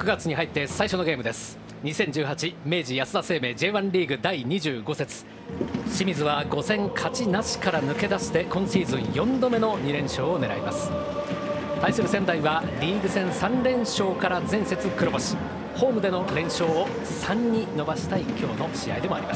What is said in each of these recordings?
月に入って最初のゲームです。2018明治安田生命 J1 リーグ第25節、清水は5戦勝ちなしから抜け出して今シーズン4度目の2連勝を狙います。対する仙台はリーグ戦3連勝から前節黒星、ホームでの連勝を3に伸ばしたい今日の試合でもあります。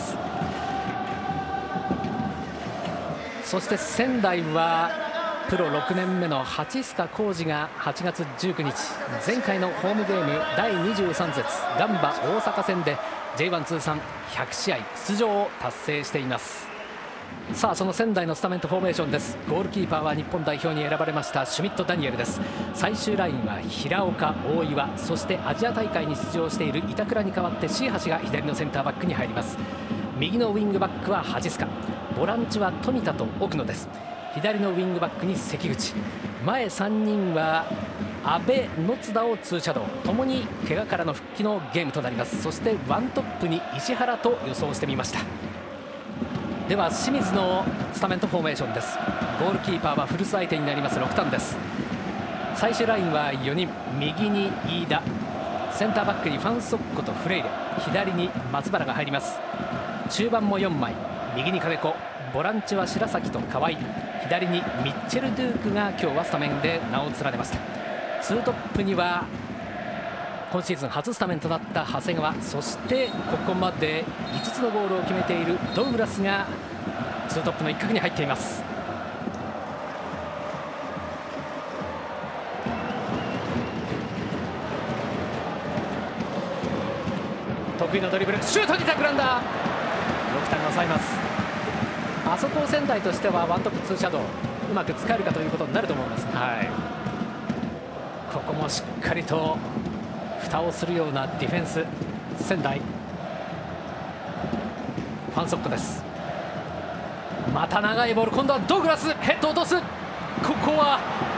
そして仙台はプロ6年目の蜂須賀浩二が8月19日、前回のホームゲーム第23節ガンバ大阪戦で J1 通算100試合出場を達成しています。さあ、その仙台のスタメンとフォーメーションです。ゴールキーパーは日本代表に選ばれましたシュミット・ダニエルです。最終ラインは平岡、大岩、そしてアジア大会に出場している板倉に代わって椎橋が左のセンターバックに入ります。右のウィングバックは蜂須賀、ボランチは富田と奥野です。左のウィングバックに関口、前3人は阿部、野津田をツーシャドウ、ともに怪我からの復帰のゲームとなります。そしてワントップに石原と予想してみました。では清水のスタメンとフォーメーションです。ゴールキーパーは古巣相手になります6ターンです。最終ラインは4人、右に飯田、センターバックにファンソッコとフレイレ、左に松原が入ります。中盤も4枚、右に金子、ボランチは白崎と河合、左にミッチェル・ドゥークが今日はスタメンで名を連ねました。ツートップには今シーズン初スタメンとなった長谷川、そしてここまで5つのゴールを決めているドウグラスがツートップの一角に入っています。得意のドリブル、シュートにタクランダー、6ターンが抑えます。あそこを仙台としてはワントップツーシャドウうまく使えるかということになると思いますが、ここもしっかりと蓋をするようなディフェンス。仙台ファンソックです。また長いボール、今度はドグラス、ヘッドを落とす。ここは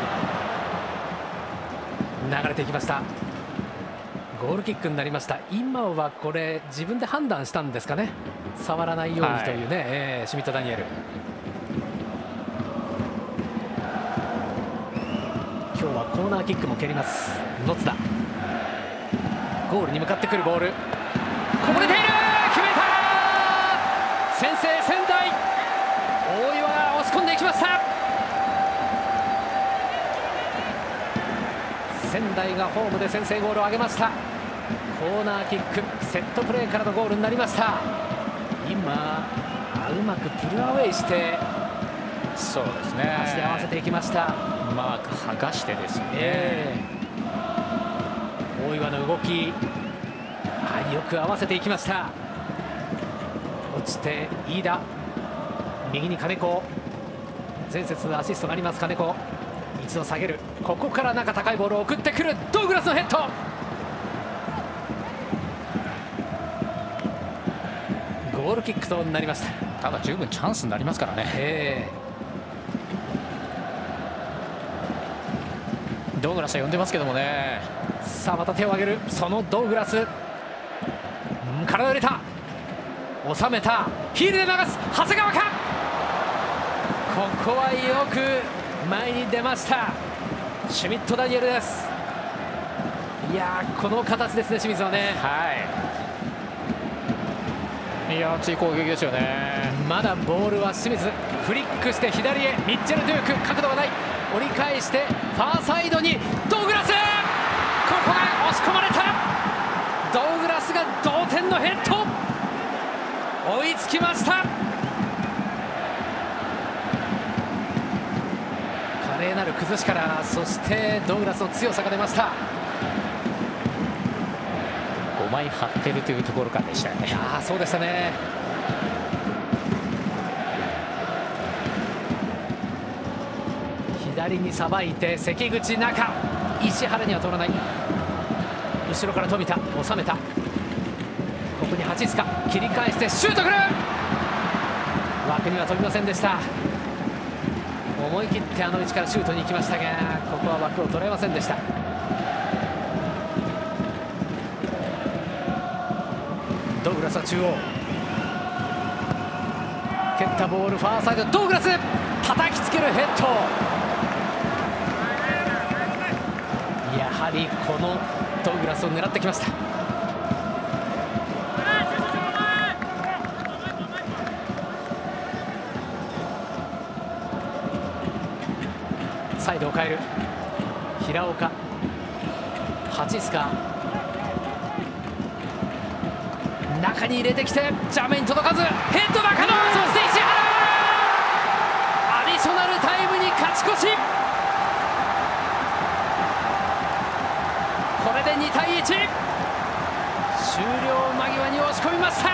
流れていきました。ゴールキックになりました。今はこれ自分で判断したんですかね、触らないようにというね、シュミット・ダニエル。今日はコーナーキックも蹴ります。野津田、ゴールに向かってくるボール、こぼれている、決めた、先制仙台、大岩が押し込んでいきました。仙台がホームで先制ゴールを挙げました。コーナーキック、セットプレーからのゴールになりました。今うまくプルアウェイして、 そうですね、 足で合わせていきました。 マーク剥がしてですね、 大岩の動き、よく合わせていきました。落ちて飯田、右に金子、前節アシストがあります。金子一度下げる、ここから中高いボールを送ってくる、ドウグラスのヘッド、ゴールキックとなりました。 ただ十分チャンスになりますからね。ドウグラスは呼んでますけどもね。 さあまた手を挙げる、そのドウグラス、体を入れた、収めた、ヒールで流す、長谷川か、ここはよく前に出ました、シュミット・ダニエルです。いやこの形ですね、清水はね。 いや熱い攻撃ですよね。 まだボールは清水、フリックして左へ、ミッチェル・ドゥーク、角度がない、折り返してファーサイドにドウグラス、ここが押し込まれた、ドウグラスが同点のヘッド、追いつきました。華麗なる崩しから、そしてドウグラスの強さが出ました。 5枚張ってるというところからでしたよね。 そうでしたね。左にさばいて関口、中、石原には通らない、後ろから富田、収めた、ここに蜂須賀、切り返してシュートくる、枠には飛びませんでした。思い切ってあの位置からシュートに行きましたが、ここは枠を捉えませんでした。ドウグラスは中央、蹴ったボールファーサイド、ドウグラス叩きつけるヘッド、やはりこのドウグラスを狙ってきました。サイドを変える平岡、ハチスカ、中に入れてきてジャメに届かず、ヘッド中野、そして石原、アディショナルタイムに勝ち越し。これで2対1、終了間際に押し込みました。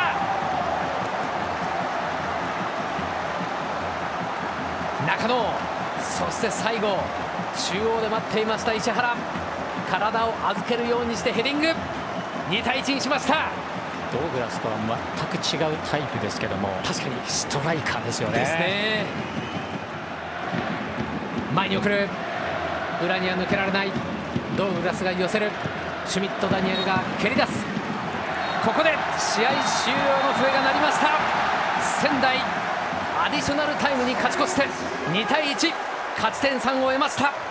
中野、そして最後中央で待っていました石原、体を預けるようにしてヘディング、2対1にしました。 ドウグラスとは全く違うタイプですけども、 確かにストライカーですよね。 ですね。前に送る、裏には抜けられない。ドウグラスが寄せる、シュミット・ダニエルが蹴り出す。ここで試合終了の笛が鳴りました。仙台アディショナルタイムに勝ち越して2対1、勝ち点3を得ました。